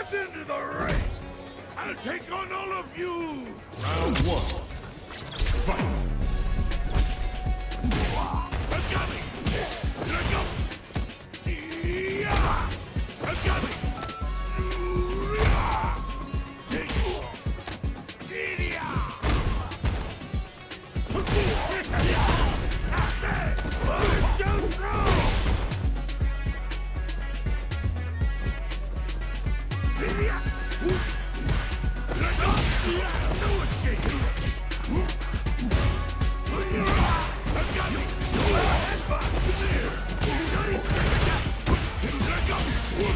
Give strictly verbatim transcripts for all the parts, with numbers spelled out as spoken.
Step into the ring! I'll take on all of you! Round one. Fight! Agami! Let go! Yeah! Agami! Yeah! Take off! Idia! Don't throw! Idia! Let go! No escape! Agami! Headbutt! There! Let go!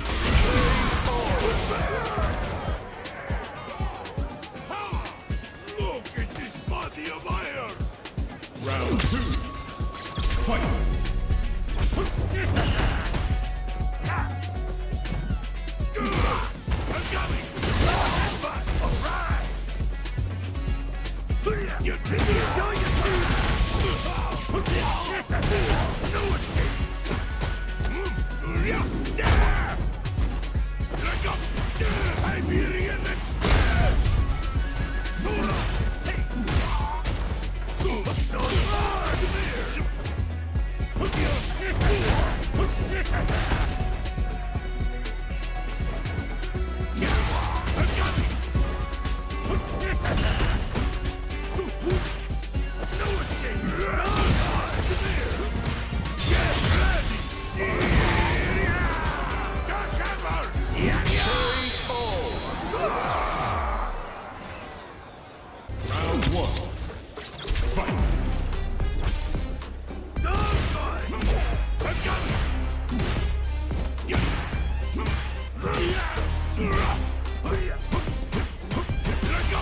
Look at this body of iron! Round two. Fight! Agami! Headbutt! Alright! You take it until you do! No escape! Let go! Siberian Express! Sora! Take! No hard there! Agami! No escape! No hard there! Get ready! Josh Hammer! Yeah, Round one. Fight! no fight! Agami! Let go!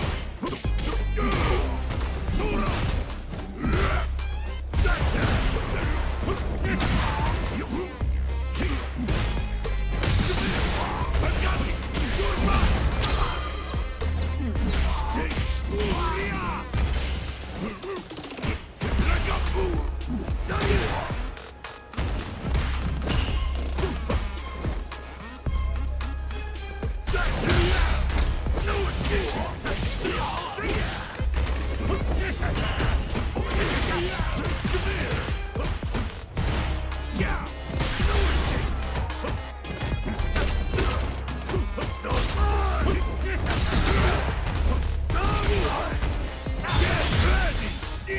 Sora! Agami! You're mine! Take! Let go! No escape! Yeah! No escape! No fun! Get ready!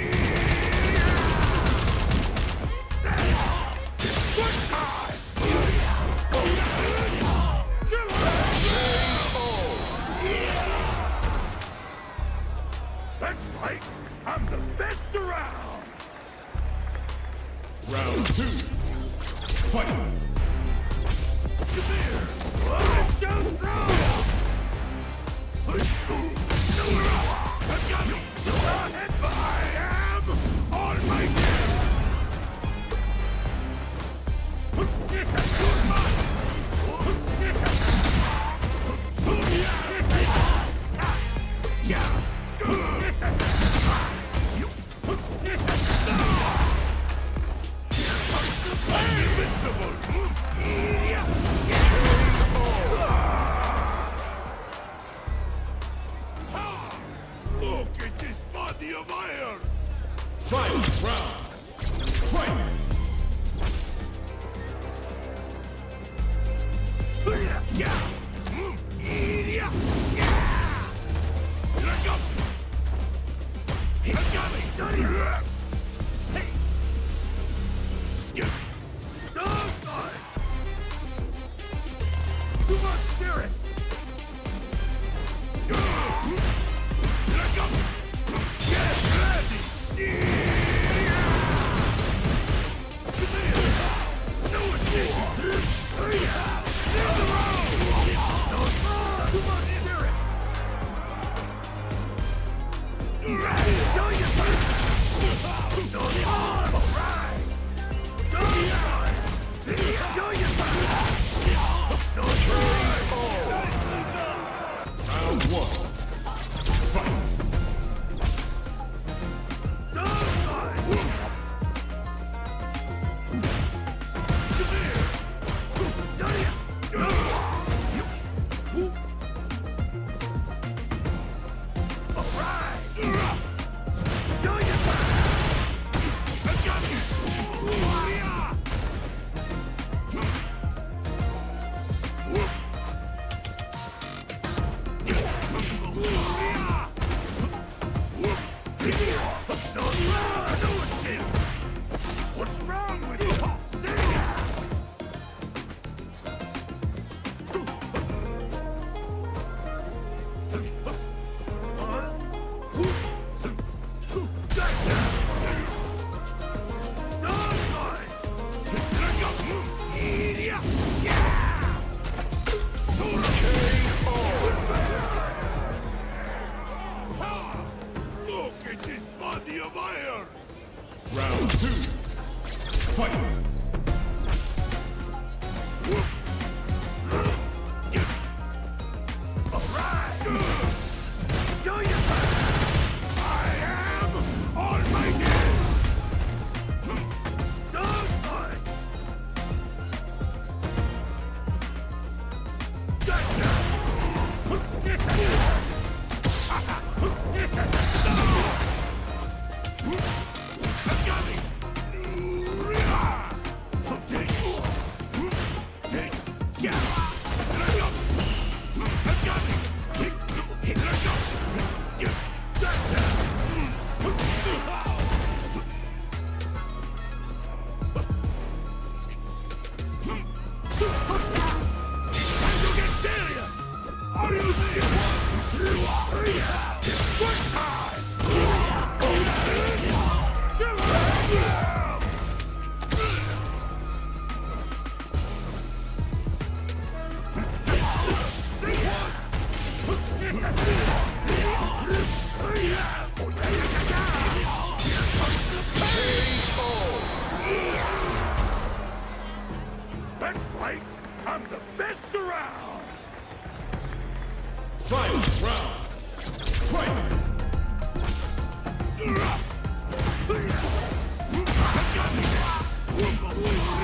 Good time! That's right! I'm the best around! Round two. Fight! Come here! Let's show throw! Agami! I am almighty! Invincible! Look at this body of iron! Fight! Round! Fight! Yeah! Yeah! Yeah! Let go! Agami! Hey! You! Dog fight! Too much spirit! Let go! Get ready! Come here! No escape! In the road! Are you serious? What time? That's right. I'm the best around. Final round. Fight! Got me.